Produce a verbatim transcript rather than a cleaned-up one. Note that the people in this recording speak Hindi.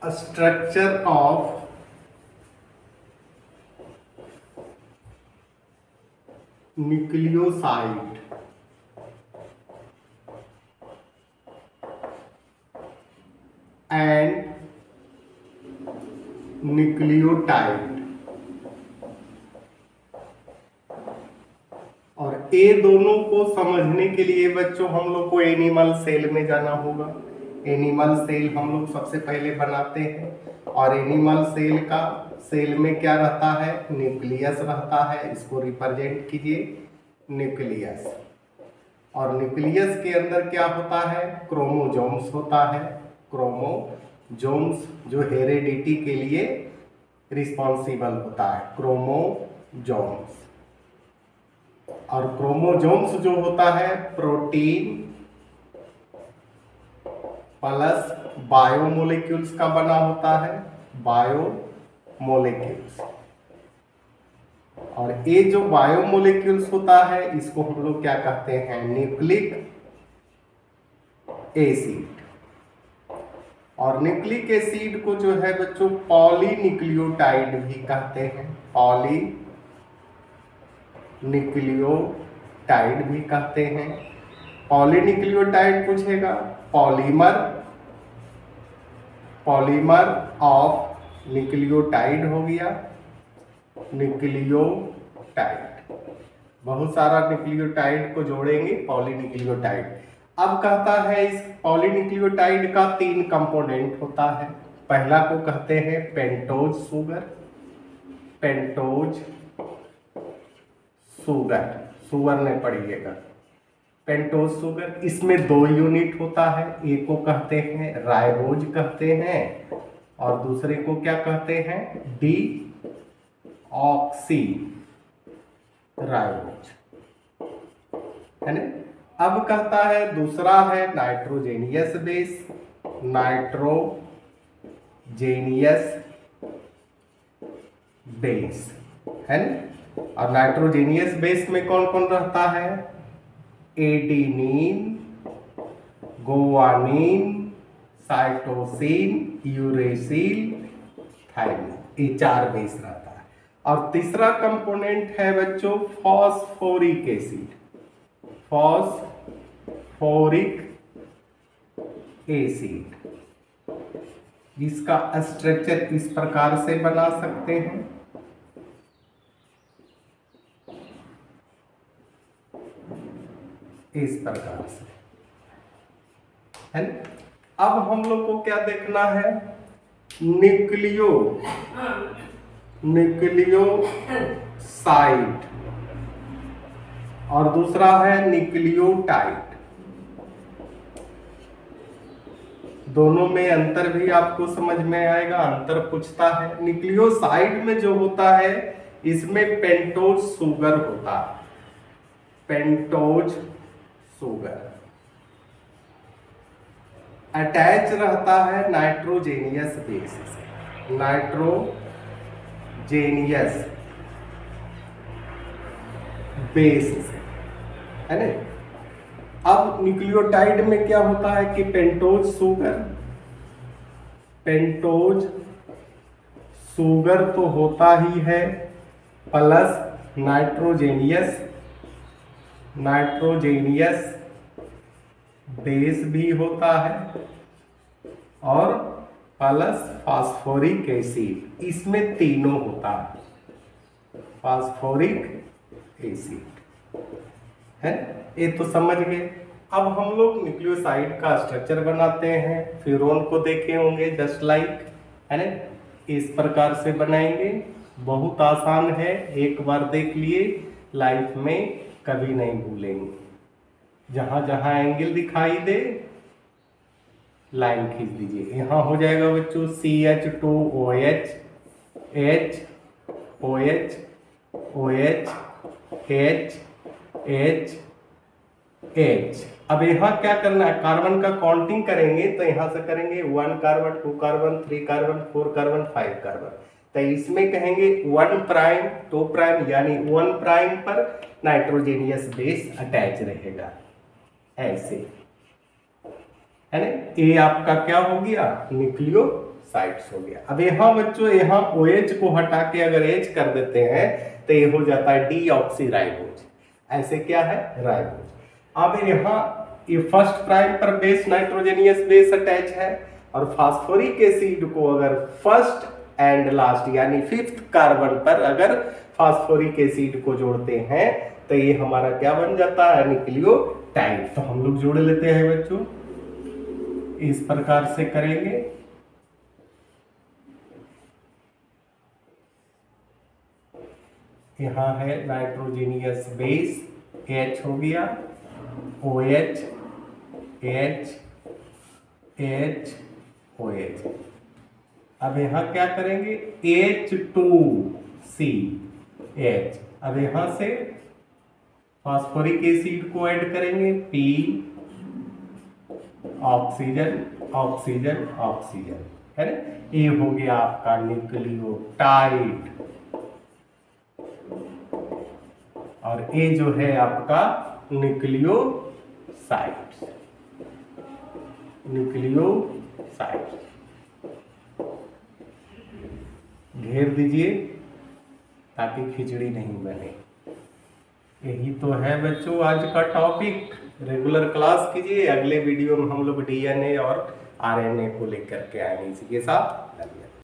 structure of nucleoside and nucleotide, और ये दोनों को समझने के लिए बच्चों हम लोग को एनिमल सेल में जाना होगा। एनिमल सेल हम लोग सबसे पहले बनाते हैं, और एनिमल सेल का सेल में क्या रहता है, न्यूक्लियस रहता है। इसको रिप्रेजेंट कीजिए, न्यूक्लियस। और न्यूक्लियस के अंदर क्या होता है, क्रोमोसोम्स होता है। क्रोमोसोम्स जो हेरेडिटी के लिए रिस्पॉन्सिबल होता है, क्रोमोसोम्स। और क्रोमोसोम्स जो होता है प्रोटीन प्लस बायोमोलिक्यूल्स का बना होता है, बायोमोलिक्यूल्स। और ये जो बायोमोलिक्यूल्स होता है इसको हम लोग क्या कहते हैं, न्यूक्लिक एसिड। और न्यूक्लिक एसिड को जो है बच्चों पॉलीन्यूक्लियोटाइड भी कहते हैं, पॉलीन्यूक्लियोटाइड भी कहते हैं। पॉलीन्यूक्लियोटाइड पूछेगा, पॉलीमर, पॉलीमर ऑफ न्यूक्लियोटाइड हो गया, न्यूक्लियोटाइड। बहुत सारा न्यूक्लियोटाइड को जोड़ेंगे पॉलीन्यूक्लियोटाइड। अब कहता है इस पॉलीन्यूक्लियोटाइड का तीन कंपोनेंट होता है। पहला को कहते हैं pentose sugar, pentose sugar, sugar नहीं पढ़िएगा, पेंटोज शुगर। इसमें दो यूनिट होता है, एक को कहते हैं राइबोज कहते हैं, और दूसरे को क्या कहते हैं, डी ऑक्सी राइबोज, है ना। अब कहता है दूसरा है नाइट्रोजेनियस बेस, नाइट्रोजेनियस बेस, है ना। और नाइट्रोजेनियस बेस में कौन कौन रहता है, adenine, guanine, cytosine, uracil, thymine, ये चार बेस रहता है। और तीसरा कंपोनेंट है बच्चों फॉस्फोरिक एसिड, फॉस्फोरिक एसिड। इसका स्ट्रक्चर इस प्रकार से बना सकते हैं, इस प्रकार से, है ना। अब हम लोग को क्या देखना है, न्यूक्लियो न्यूक्लियोसाइड, और दूसरा है न्यूक्लियोटाइड। दोनों में अंतर भी आपको समझ में आएगा, अंतर पूछता है। न्यूक्लियोसाइड में जो होता है इसमें पेंटोज शुगर होता है, पेंटोज शुगर अटैच रहता है नाइट्रोजेनियस बेस से, नाइट्रोजेनियस बेस से, है ना। अब न्यूक्लियोटाइड में क्या होता है कि पेंटोज शुगर, पेंटोज शुगर तो होता ही है, प्लस नाइट्रोजेनियस नाइट्रोजेनियस बेस भी होता है, और प्लस फास्फोरिक एसिड, इसमें तीनों होता है, फास्फोरिक एसिड, है। ये तो समझ गए। अब हम लोग न्यूक्लियोसाइड का स्ट्रक्चर बनाते हैं, फ्यूरोन को देखे होंगे जस्ट लाइक, है ना। इस प्रकार से बनाएंगे, बहुत आसान है, एक बार देख लिए लाइफ में कभी नहीं भूलेंगे। जहां जहां एंगल दिखाई दे लाइन खींच दीजिए। यहाँ हो जाएगा बच्चों C H two O H, H O H, O H, H H H. अब यहाँ क्या करना है, कार्बन का काउंटिंग करेंगे तो यहाँ से करेंगे one carbon, two carbon, three carbon, four carbon, five carbon. तो इसमें कहेंगे वन प्राइम, टू प्राइम, यानी वन प्राइम पर नाइट्रोजेनियस बेस अटैच रहेगा, ऐसे, है ना। ये आपका क्या हो गया, न्यूक्लियोसाइड। साइट्स हो गया। अब यहाँ बच्चों यहाँ OH को हटा के अगर H कर देते हैं तो ये हो जाता है डीऑक्सीराइबोज। ऐसे क्या है, राइबोज। अब यहाँ ये फर्स्ट प्राइम पर बेस नाइट्रोजनियस बेस अटैच है और फास्फोरिक एसिड को अगर फर्स्ट एंड लास्ट यानी फिफ्थ कार्बन पर अगर फास्फोरिक एसिड को जोड़ते हैं तो ये हमारा क्या बन जाता है, न्यूक्लियोटाइड। तो हम लोग जोड़ लेते हैं बच्चों, इस प्रकार से करेंगे। यहाँ है नाइट्रोजनियस बेस, H हो गया, OH, H, H, OH। अब यहाँ क्या करेंगे, एच टू सी एच। अब यहाँ से फास्फोरिक एसिड को ऐड करेंगे, P, ऑक्सीजन ऑक्सीजन ऑक्सीजन, है ना। ये हो गया आपका न्यूक्लियोटाइड और ये जो है आपका न्यूक्लियोसाइड्स, न्यूक्लियोसाइड्स। घेर दीजिए ताकि खिचड़ी नहीं बने। यही तो है बच्चों आज का टॉपिक। रेगुलर क्लास कीजिए। अगले वीडियो में हम लोग डीएनए और आरएनए को लेकर के आएंगे इसी के साथ।